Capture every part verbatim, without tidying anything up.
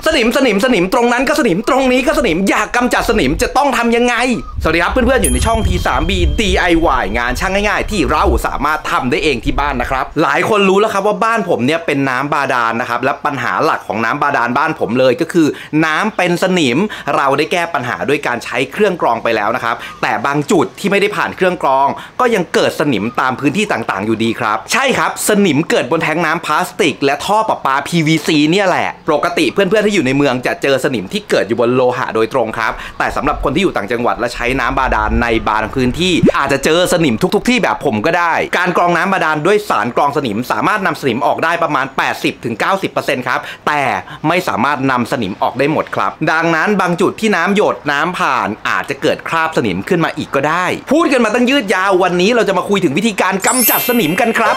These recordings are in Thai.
นิมสนิมสนิมตรงนั้นก็สนิมตรงนี้ก็สนิมอยากกำจัดสนิมจะต้องทำยังไงสวัสดีครับเพื่อนๆอยู่ในช่อง ที ทรี บี ดี ไอ วาย งานช่างง่ายๆที่เราสามารถทำได้เองที่บ้านนะครับหลายคนรู้แล้วครับว่าบ้านผมเนี่ยเป็นน้ำบาดาลนะครับและปัญหาหลักของน้ำบาดาลบ้านผมเลยก็คือน้ำเป็นสนิมเราได้แก้ปัญหาด้วยการใช้เครื่องกรองไปแล้วนะครับแต่บางจุดที่ไม่ได้ผ่านเครื่องกรองก็ยังเกิดสนิมตามพื้นที่ต่างๆอยู่ดีครับใช่ครับสนิมเกิดบนแทงน้ำพลาสติกและท่อประปา พี วี ซี เนี่ยแหละปกติเพื่อนๆที่อยู่ในเมืองจะเจอสนิมที่เกิดอยู่บนโลหะโดยตรงครับแต่สำหรับคนที่อยู่ต่างจังหวัดและใช้น้ำบาดาลในบางพื้นที่อาจจะเจอสนิมทุกๆที่แบบผมก็ได้การกรองน้ำบาดาลด้วยสารกรองสนิมสามารถนำสนิมออกได้ประมาณ แปดสิบถึงเก้าสิบเปอร์เซ็นต์ ครับแต่ไม่สามารถนำสนิมออกได้หมดครับดังนั้นบางจุดที่น้ำหยดน้ำผ่านอาจจะเกิดคราบสนิมขึ้นมาอีกก็ได้พูดกันมาตั้งยืดยาววันนี้เราจะมาคุยถึงวิธีการกำจัดสนิมกันครับ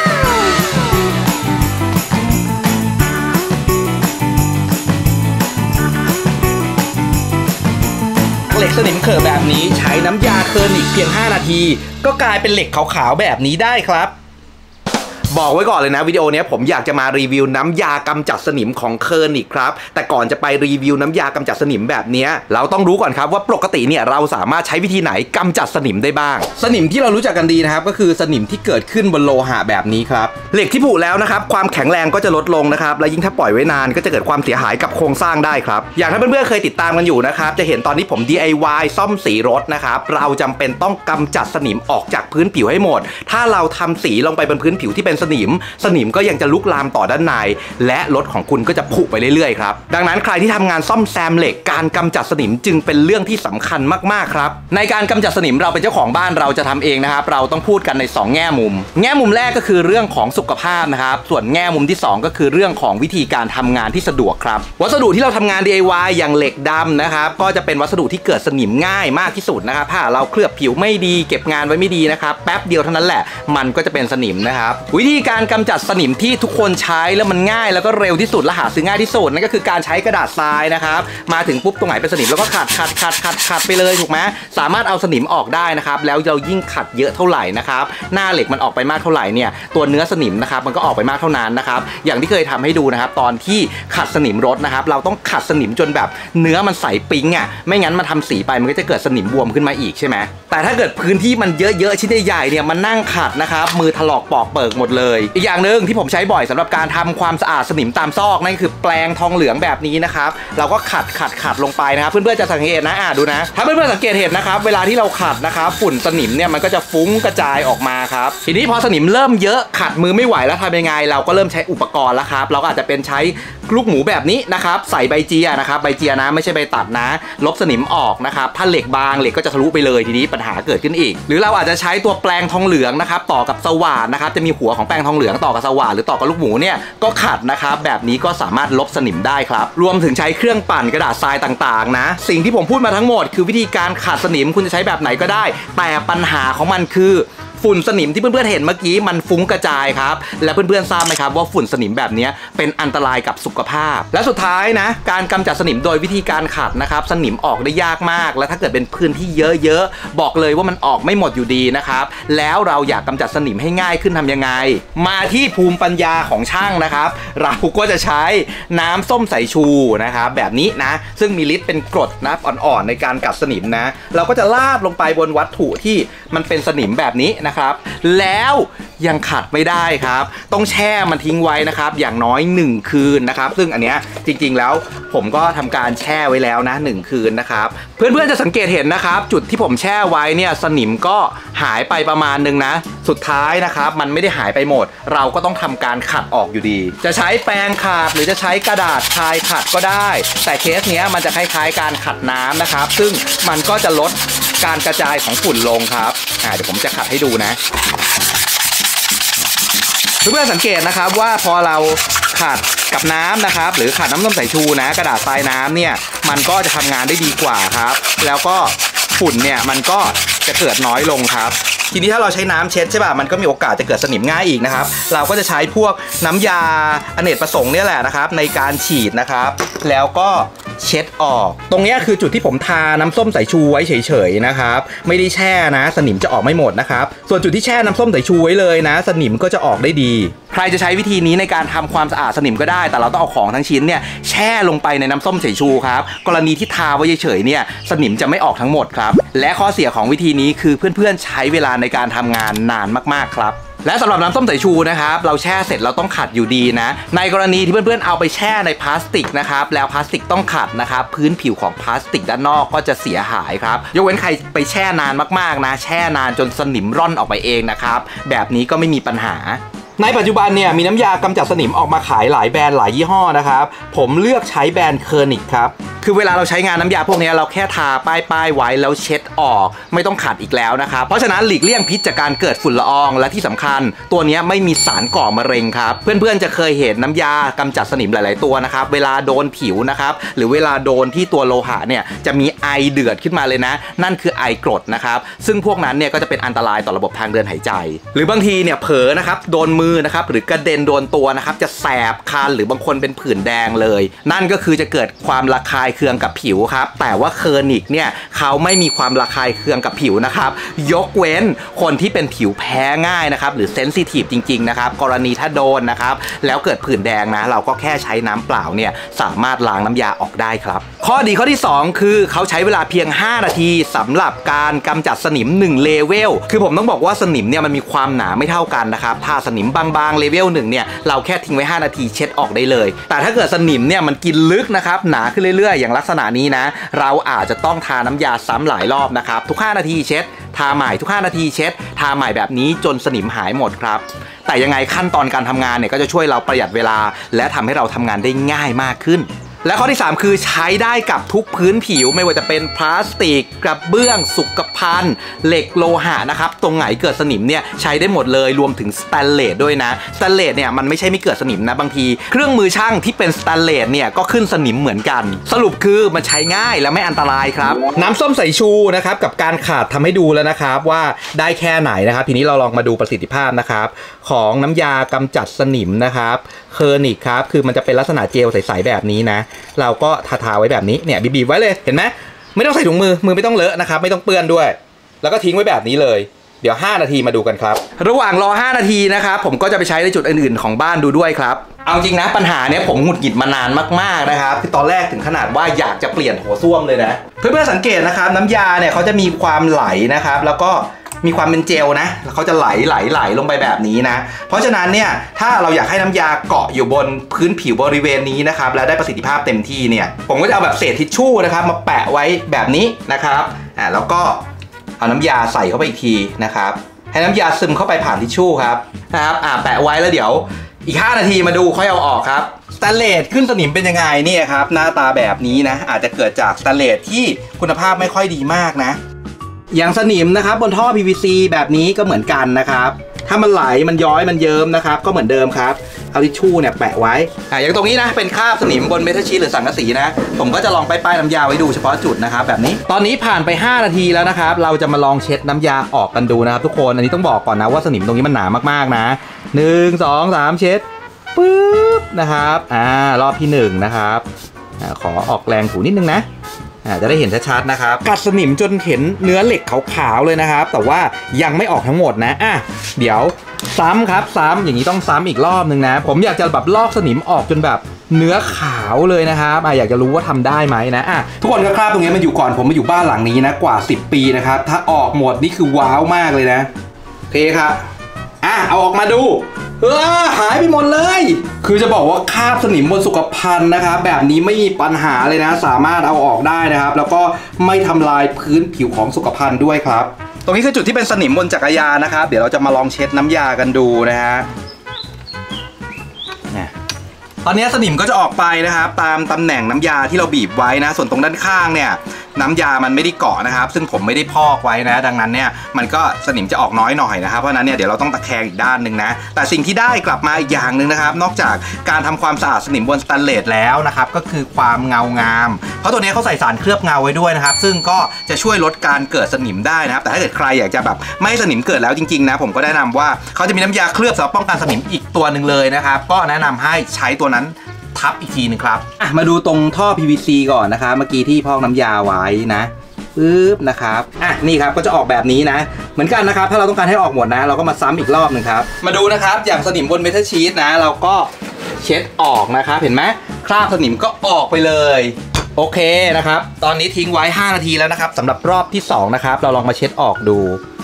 เหล็กสนิมเขอะแบบนี้ใช้น้ำยาเคอร์นิกเพียงห้านาทีก็กลายเป็นเหล็กขาวๆแบบนี้ได้ครับบอกไว้ก่อนเลยนะวิดีโอนี้ผมอยากจะมารีวิวน้ำยากำจัดสนิมของเคอร์นิกครับแต่ก่อนจะไปรีวิวน้ำยากำจัดสนิมแบบนี้เราต้องรู้ก่อนครับว่าปกติเนี่ยเราสามารถใช้วิธีไหนกำจัดสนิมได้บ้างสนิมที่เรารู้จักกันดีนะครับก็คือสนิมที่เกิดขึ้นบนโลหะแบบนี้ครับเหล็กที่ผุแล้วนะครับความแข็งแรงก็จะลดลงนะครับและยิ่งถ้าปล่อยไว้นานก็จะเกิดความเสียหายกับโครงสร้างได้ครับอย่างถ้าเพื่อนๆเคยติดตามกันอยู่นะครับจะเห็นตอนที่ผม ดี ไอ วาย ซ่อมสีรถนะครับเราจำเป็นต้องกำจัดสนิมออกจากพื้นผิวให้หมดถ้าเราทำสีลงไปบนพื้นผิวที่เป็นสนิมสนิมก็ยังจะลุกลามต่อด้านในและรถของคุณก็จะผุไปเรื่อยๆครับดังนั้นใครที่ทำงานซ่อมแซมเหล็กการกำจัดสนิมจึงเป็นเรื่องที่สำคัญมากๆครับในการกำจัดสนิมเราเป็นเจ้าของบ้านเราจะทำเองนะครับเราต้องพูดกันในสองแง่มุมแง่มุมแรกก็คือเรื่องของสุขภาพนะครับส่วนแง่มุมที่สองก็คือเรื่องของวิธีการทำงานที่สะดวกครับวัสดุที่เราทำงาน ดี ไอ วาย อย่างเหล็กดำนะครับก็จะเป็นวัสดุที่เกิดสนิมง่ายมากที่สุดนะครับถ้าเราเคลือบผิวไม่ดีเก็บงานไว้ไม่ดีนะครับแป๊บเดียวเท่านั้นแหละมันก็จะเป็นสนิมนะครับวิธีการกำจัดสนิมที่ทุกคนใช้แล้วมันง่ายแล้วก็เร็วที่สุดและหาซื้อง่ายที่สุดนั่นก็คือการใช้กระดาษทรายนะครับมาถึงปุ๊บตรงไหนเป็นสนิมแล้วก็ขัดขัดขัดขัดขัดไปเลยถูกไหมสามารถเอาสนิมออกได้นะครับแล้วเรายิ่งขัดเยอะเท่าไหร่นะครับหน้าเหล็กมันออกไปมากเท่าไหร่เนี่ยตัวเนื้อสนิมนะครับมันก็ออกไปมากเท่านั้นนะครับอย่างที่เคยทำให้ดูนะครับตอนที่ขัดสนิมรถนะครับเราต้องขัดสนิมจนแบบเนื้อมันใสปิ๊งอ่ะไม่งั้นมันทำสีไปมันก็จะเกิดสนิมบวมขึ้นมาอีกใช่ไหมแต่ถ้าเกิดพื้นที่มันเยอะๆชิ้นใหญ่ๆเนี่ยมันนั่งขัดนะครับมือถลอกปอกเปิกหมดเลยอีกอย่างหนึ่งที่ผมใช้บ่อยสำหรับการทำความสะอาดสนิมตามซอกนั่นคือแปรงทองเหลืองแบบนี้นะครับเราก็ขัดขัดขัดลงไปนะครับเพื่อนๆจะสังเกตนะอ่ะดูนะถ้าเพื่อนๆสังเกตเห็นนะครับเวลาที่เราขัดนะครับฝุ่นสนิมเนี่ยมันก็จะฟุ้งกระจายออกมาครับทีนี้พอสนิมเริ่มเยอะขัดมือไม่ไหวแล้วทำยังไงเราก็เริ่มใช้อุปกรณ์แล้วครับเราก็อาจจะเป็นใช้ลูกหมูแบบนี้นะครับใส่ใบเจียนะครับใบเจียนะไม่ใช่ใบตัดนะลบสนิมออกนะครับถ้าเหล็กบางเหล็กก็จะทะลุไปเลยทีนี้ปัญหาเกิดขึ้นอีกหรือเราอาจจะใช้ตัวแปรงทองเหลืองนะครับต่อกับสว่านนะครับจะมีหัวของแปรงทองเหลืองต่อกับสว่านหรือต่อกับลูกหมูเนี่ยก็ขัดนะครับแบบนี้ก็สามารถลบสนิมได้ครับรวมถึงใช้เครื่องปั่นกระดาษทรายต่างๆนะสิ่งที่ผมพูดมาทั้งหมดคือวิธีการขัดสนิมคุณจะใช้แบบไหนก็ได้แต่ปัญหาของมันคือฝุ่นสนิมที่เพื่อนๆเห็นเมื่อกี้มันฟุ้งกระจายครับและเพื่อนๆทราบไหมครับว่าฝุ่นสนิมแบบนี้เป็นอันตรายกับสุขภาพและสุดท้ายนะการกำจัดสนิมโดยวิธีการขัดนะครับสนิมออกได้ยากมากและถ้าเกิดเป็นพื้นที่เยอะๆบอกเลยว่ามันออกไม่หมดอยู่ดีนะครับแล้วเราอยากกำจัดสนิมให้ง่ายขึ้นทำยังไงมาที่ภูมิปัญญาของช่างนะครับเราก็จะใช้น้ำส้มสายชูนะครับแบบนี้นะซึ่งมีฤทธิ์เป็นกรดนะอ่อนๆในการกัดสนิมนะเราก็จะลาดลงไปบนวัตถุที่มันเป็นสนิมแบบนี้นะครับแล้วยังขัดไม่ได้ครับต้องแช่มันทิ้งไว้นะครับอย่างน้อยหนึ่งคืนนะครับซึ่งอันเนี้ยจริงๆแล้วผมก็ทำการแช่ไว้แล้วนะหนึ่งคืนนะครับเพื่อนๆจะสังเกตเห็นนะครับจุดที่ผมแช่ไว้เนี่ยสนิมก็หายไปประมาณนึงนะสุดท้ายนะครับมันไม่ได้หายไปหมดเราก็ต้องทำการขัดออกอยู่ดีจะใช้แปรงขัดหรือจะใช้กระดาษทรายขัดก็ได้แต่เคสเนี้ยมันจะคล้ายๆการขัดน้ำนะครับซึ่งมันก็จะลดการกระจายของฝุ่นลงครับอ่าเดี๋ยวผมจะขัดให้ดูนะเพื่อนๆสังเกตนะครับว่าพอเราขัดกับน้ำนะครับหรือขัดน้ำส้มสายชูนะกระดาษทรายน้ำเนี่ยมันก็จะทำงานได้ดีกว่าครับแล้วก็ฝุ่นเนี่ยมันก็จะเกิดน้อยลงครับทีนี้ถ้าเราใช้น้ำเช็ดใช่ป่ะมันก็มีโอกาสจะเกิดสนิมง่ายอีกนะครับเราก็จะใช้พวกน้ำยาอเนกประสงค์เนี่ยแหละนะครับในการฉีดนะครับแล้วก็เช็ดออกตรงนี้คือจุดที่ผมทาน้ำส้มสายชูไว้เฉยๆนะครับไม่ได้แช่นะสนิมจะออกไม่หมดนะครับส่วนจุดที่แช่น้ำส้มสายชูไว้เลยนะสนิมก็จะออกได้ดีใครจะใช้วิธีนี้ในการทำความสะอาดสนิมก็ได้แต่เราต้องเอาของทั้งชิ้นเนี่ยแช่ลงไปในน้ำส้มสายชูครับกรณีที่ทาไว้เฉยๆเนี่ยสนิมจะไม่ออกทั้งหมดครับและข้อเสียของวิธีนี้คือเพื่อนๆใช้เวลาในการทำงานนานมากๆครับและสำหรับน้ำส้มสายชูนะครับเราแช่เสร็จเราต้องขัดอยู่ดีนะในกรณีที่เพื่อนๆเอาไปแช่ในพลาสติกนะครับแล้วพลาสติกต้องขัดนะครับพื้นผิวของพลาสติกด้านนอกก็จะเสียหายครับยกเว้นใครไปแช่นานมากๆนะแช่นานจนสนิมร่อนออกไปเองนะครับแบบนี้ก็ไม่มีปัญหาในปัจจุบันเนี่ยมีน้ำยากำจัดสนิมออกมาขายหลายแบรนด์หลายยี่ห้อนะครับผมเลือกใช้แบรนด์เคอร์นิกครับคือเวลาเราใช้งานน้ำยาพวกนี้เราแค่ทาป้ายป้ายไว้แล้วเช็ดออกไม่ต้องขัดอีกแล้วนะครับเพราะฉะนั้นหลีกเลี่ยงพิษจากการเกิดฝุ่นละอองและที่สำคัญตัวนี้ไม่มีสารก่อมะเร็งครับเพื่อนๆจะเคยเห็นน้ำยากำจัดสนิมหลายๆตัวนะครับเวลาโดนผิวนะครับหรือเวลาโดนที่ตัวโลหะเนี่ยจะมีไอเดือดขึ้นมาเลยนะนั่นคือไอกรดนะครับซึ่งพวกนั้นเนี่ยก็จะเป็นอันตรายต่อระบบทางเดินหายใจหรือบางทีเนี่ยเผลอนะครับโดนมือนะครับหรือกระเด็นโดนตัวนะครับจะแสบคันหรือบางคนเป็นผื่นแดงเลยนั่นก็คือจะเกิดความระคายเคืองกับผิวครับแต่ว่าเคอร์นิกเนี่ยเขาไม่มีความระคายเคืองกับผิวนะครับยกเว้นคนที่เป็นผิวแพ้ง่ายนะครับหรือเซนซิทีฟจริงๆนะครับกรณีถ้าโดนนะครับแล้วเกิดผื่นแดงนะเราก็แค่ใช้น้ำเปล่าเนี่ยสามารถล้างน้ำยาออกได้ครับข้อดีข้อที่สองคือเขาใช้เวลาเพียงห้านาทีสำหรับการกำจัดสนิมหนึ่งเลเวลคือผมต้องบอกว่าสนิมเนี่ยมันมีความหนาไม่เท่ากันนะครับถ้าสนิมบางๆเลเวลหนึ่งเนี่ยเราแค่ทิ้งไว้ห้านาทีเช็ดออกได้เลยแต่ถ้าเกิดสนิมเนี่ยมันกินลึกนะครับหนาขึ้นเรื่อยๆอย่างลักษณะนี้นะเราอาจจะต้องทาน้ำยาซ้ำหลายรอบนะครับทุกห้านาทีเช็ดทาใหม่ทุกห้านาทีเช็ดทาใหม่แบบนี้จนสนิมหายหมดครับแต่ยังไงขั้นตอนการทำงานเนี่ยก็จะช่วยเราประหยัดเวลาและทำให้เราทำงานได้ง่ายมากขึ้นและข้อที่สามคือใช้ได้กับทุกพื้นผิวไม่ว่าจะเป็นพลาสติกกระเบื้องสุขภัณฑ์เหล็กโลหะนะครับตรงไหนเกิดสนิมเนี่ยใช้ได้หมดเลยรวมถึงสแตนเลสด้วยนะสแตนเลสเนี่ยมันไม่ใช่ไม่เกิดสนิมนะบางทีเครื่องมือช่างที่เป็นสแตนเลสเนี่ยก็ขึ้นสนิมเหมือนกันสรุปคือมันใช้ง่ายและไม่อันตรายครับน้ำส้มสายชูนะครับกับการขาดทำให้ดูแล้วนะครับว่าได้แค่ไหนนะครับทีนี้เราลองมาดูประสิทธิภาพนะครับของน้ำยากำจัดสนิมนะครับเคอร์นิกครับคือมันจะเป็นลักษณะเจลใสๆแบบนี้นะเราก็ทาๆไว้แบบนี้เนี่ยบีบๆไว้เลยเห็นไหมไม่ต้องใส่ถุงมือมือไม่ต้องเลอะนะครับไม่ต้องเปื้อนด้วยแล้วก็ทิ้งไว้แบบนี้เลยเดี๋ยวห้านาทีมาดูกันครับระหว่างรอห้านาทีนะครับผมก็จะไปใช้ในจุดอื่นๆของบ้านดูด้วยครับเอาจริงนะปัญหาเนี้ยผมหงุดหงิดมานานมากๆนะครับคือตอนแรกถึงขนาดว่าอยากจะเปลี่ยนหัวส้วมเลยนะเพื่อนๆสังเกตนะครับน้ำยาเนี่ยเขาจะมีความไหลนะครับแล้วก็มีความเป็นเจลนะแล้วเขาจะไหลไหลไหลลงไปแบบนี้นะเพราะฉะนั้นเนี่ยถ้าเราอยากให้น้ำยาเกาะอยู่บนพื้นผิวบริเวณนี้นะครับและได้ประสิทธิภาพเต็มที่เนี่ยผมก็จะเอาแบบเศษทิชชู่นะครับมาแปะไว้แบบนี้นะครับอ่าแล้วก็เอาน้ำยาใส่เข้าไปอีกทีนะครับให้น้ำยาซึมเข้าไปผ่านทิชชู่ครับนะครับอ่าแปะไว้แล้วเดี๋ยวอีกห้านาทีมาดูค่อยเอาออกครับสแตนเลสขึ้นสนิมเป็นยังไงเนี่ยครับหน้าตาแบบนี้นะอาจจะเกิดจากสแตนเลสที่คุณภาพไม่ค่อยดีมากนะอย่างสนิมนะครับบนท่อ พี วี ซี แบบนี้ก็เหมือนกันนะครับถ้ามันไหลมันย้อยมันเยิ้มนะครับก็เหมือนเดิมครับเอาทิชชู่เนี่ยแปะไว้อ่าอย่างตรงนี้นะเป็นคราบสนิมบนเมทัลชีทหรือสังกะสีนะผมก็จะลองป้ายๆน้ำยาไว้ดูเฉพาะจุดนะครับแบบนี้ตอนนี้ผ่านไปห้านาทีแล้วนะครับเราจะมาลองเช็ดน้ำยาออกกันดูนะครับทุกคนอันนี้ต้องบอกก่อนนะว่าสนิมตรงนี้มันหนามากๆนะหนึ่งสองสามเช็ดปึ๊บนะครับอ่ารอบที่หนึ่งนะครับอ่าขอออกแรงถูนิดนึงนะจะได้เห็นชัดๆนะครับกัดสนิมจนเห็นเนื้อเหล็กขาวๆเลยนะครับแต่ว่ายังไม่ออกทั้งหมดนะอ่ะเดี๋ยวซ้ำครับซ้ำอย่างนี้ต้องซ้ำอีกรอบนึงนะผมอยากจะแบบลอกสนิมออกจนแบบเนื้อขาวเลยนะครับอ่ะอยากจะรู้ว่าทำได้ไหมนะอ่ะทุกคนก็คราบตรงนี้มันอยู่ก่อนผมมาอยู่บ้านหลังนี้นะกว่าสิบปีนะครับถ้าออกหมดนี่คือว้าวมากเลยนะโอเคครับอ่ะเอาออกมาดูเออหายไปหมดเลยคือจะบอกว่าคราบสนิมบนสุขภัณฑ์นะครับแบบนี้ไม่มีปัญหาเลยนะสามารถเอาออกได้นะครับแล้วก็ไม่ทำลายพื้นผิวของสุขภัณฑ์ด้วยครับตรงนี้คือจุดที่เป็นสนิมบนจักรยานนะครับเดี๋ยวเราจะมาลองเช็ดน้ำยากันดูนะฮะตอนนี้สนิมก็จะออกไปนะครับตามตำแหน่งน้ำยาที่เราบีบไว้นะส่วนตรงด้านข้างเนี่ยน้ำยามันไม่ได้เกาะนะครับซึ่งผมไม่ได้พอกไว้นะดังนั้นเนี่ยมันก็สนิมจะออกน้อยหน่อยนะครับเพราะนั้นเนี่ยเดี๋ยวเราต้องตะแคงอีกด้านหนึ่งนะแต่สิ่งที่ได้กลับมาอีกอย่างหนึ่งนะครับนอกจากการทำความสะอาดสนิมบนสแตนเลสแล้วนะครับก็คือความเงางามเพราะตัวนี้เขาใส่สารเคลือบเงาไว้ด้วยนะครับซึ่งก็จะช่วยลดการเกิดสนิมได้นะครับแต่ถ้าเกิดใครอยากจะแบบไม่ให้สนิมเกิดแล้วจริงๆนะผมก็แนะนำว่าเขาจะมีน้ำยาเคลือบสำหรับป้องกันสนิมอีกตัวหนึ่งเลยนะครับก็แนะนำให้ใช้ตัวนั้นทับอีกทีนึงครับอ่ะมาดูตรงท่อ พี วี ซี ก่อนนะครับเมื่อกี้ที่พอกน้ำยาไว้นะปึ๊บนะครับอ่ะนี่ครับก็จะออกแบบนี้นะเหมือนกันนะครับถ้าเราต้องการให้ออกหมดนะเราก็มาซ้ำอีกรอบหนึ่งครับมาดูนะครับอย่างสนิมบนเมทัลชีทนะเราก็เช็ดออกนะครับเห็นไหมคราบสนิมก็ออกไปเลยโอเคนะครับตอนนี้ทิ้งไว้ห้านาทีแล้วนะครับสำหรับรอบที่สองนะครับเราลองมาเช็ดออกดู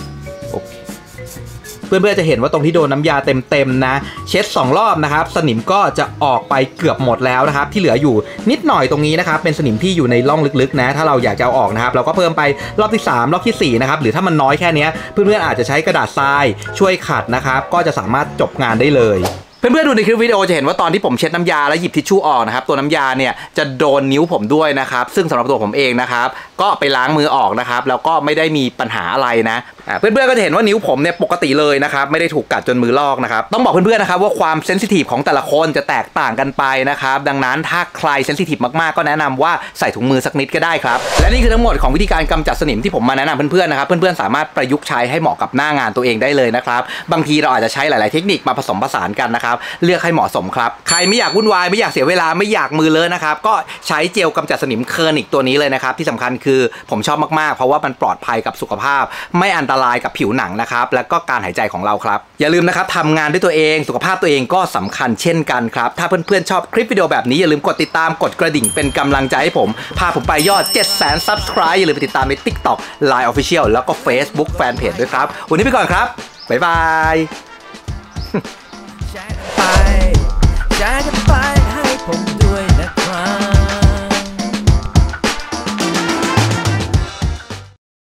เพื่อนๆจะเห็นว่าตรงที่โดนน้ำยาเต็มๆนะเช็ดสองรอบนะครับสนิมก็จะออกไปเกือบหมดแล้วนะครับที่เหลืออยู่นิดหน่อยตรงนี้นะครับเป็นสนิมที่อยู่ในร่องลึกๆนะถ้าเราอยากจะเอาออกนะครับเราก็เพิ่มไปรอบที่สามรอบที่สี่นะครับหรือถ้ามันน้อยแค่นี้เพื่อนๆอาจจะใช้กระดาษทรายช่วยขัดนะครับก็จะสามารถจบงานได้เลยเพื่อนๆดูในคลิปวิดีโอจะเห็นว่าตอนที่ผมเช็ดน้ำยาแล้วหยิบทิชชู่ออกนะครับตัวน้ำยาเนี่ยจะโดนนิ้วผมด้วยนะครับซึ่งสำหรับตัวผมเองนะครับก็ไปล้างมือออกนะครับแล้วก็ไม่ได้มีปัญหาอะไรนะเพื่อนๆก็จะเห็นว่านิ้วผมเนี่ยปกติเลยนะครับไม่ได้ถูกกัดจนมือลอกนะครับต้องบอกเพื่อนๆนะครับว่าความเซนซิทีฟของแต่ละคนจะแตกต่างกันไปนะครับดังนั้นถ้าใครเซนซิทีฟมากๆก็แนะนำว่าใส่ถุงมือสักนิดก็ได้ครับและนี่คือทั้งหมดของวิธีการกำจัดสนิมที่ผมมาแนะนำเพื่อนๆนะครับเพื่อนๆสามารถประยุกต์ใช้ให้เหมาะกับหน้างานตัวเองได้เลยนะครับบางทีเราอาจจะใช้หลายๆเทคนิคมาผสมผสานกันนะครับเลือกให้เหมาะสมครับใครไม่อยากวุ่นวายไม่อยากเสียเวลาไม่อยากมือเลอะนะครับก็ใช้เจลกำจัดสนิมเคอร์นิกตัวนี้เลยนะครับที่สำคัญคือผมชอบมากๆเพราะว่ามันปลอดภัยกับสุขภาพไม่อันตรายกับผิวหนังนะครับแล้วก็การหายใจของเราครับอย่าลืมนะครับทำงานด้วยตัวเองสุขภาพตัวเองก็สำคัญเช่นกันครับถ้าเพื่อนๆชอบคลิปวิดีโอแบบนี้อย่าลืมกดติดตามกดกระดิ่งเป็นกำลังใจให้ผมพาผมไปยอด เจ็ดแสน ซับสไครบ์ อย่าลืมไปติดตามใน ติ๊กต็อก ไลน์ Official แล้วก็ Facebook Fanpage ด้วยครับวันนี้ไปก่อนครับบ๊ายบายแชร์กันไป